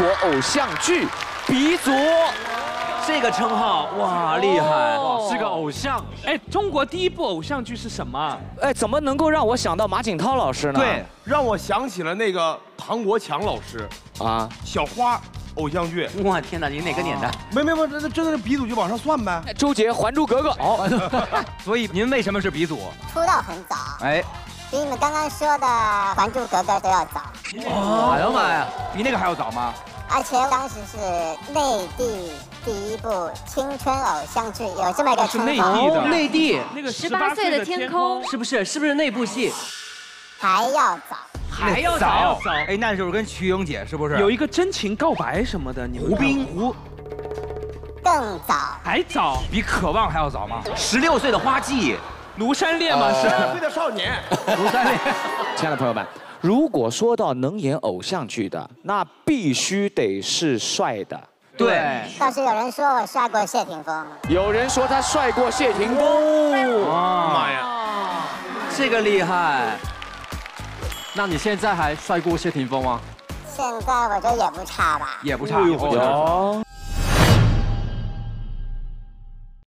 偶像剧鼻祖。这个称号，哇，厉害， 是个偶像。 哎，中国第一部偶像剧是什么？ 哎，怎么能够让我想到马景涛老师呢？ 对，让我想起了那个唐国强老师啊， 小花偶像剧。 我天哪，你哪个年代？ 没，这真的是鼻祖，就往上算呗。 周杰《还珠格格》 哦，所以您为什么是鼻祖？ 出道很早， 哎， 比你们刚刚说的《还珠格格》都要早。 哦，哎呀妈呀，比那个还要早吗？ 而且当时是内地第一部青春偶像剧，有这么一个称号。 内地那个 18岁的天空， 是不是那部戏？ 还要早。 还要早。哎，那就是跟瞿颖姐是不是？ 有一个真情告白什么的，你们胡兵更早。 还早， 比渴望还要早吗 ？16岁的花季， 庐山恋嘛是。 12岁的少年， 庐山恋。 亲爱的朋友们。如果说到能演偶像剧的，那必须得是帅的。 对， 倒是有人说我帅过谢霆锋， 有人说他帅过谢霆锋。 妈呀， 这个厉害。那你现在还帅过谢霆锋吗？ 现在我觉得也不差吧。 也不差。 有。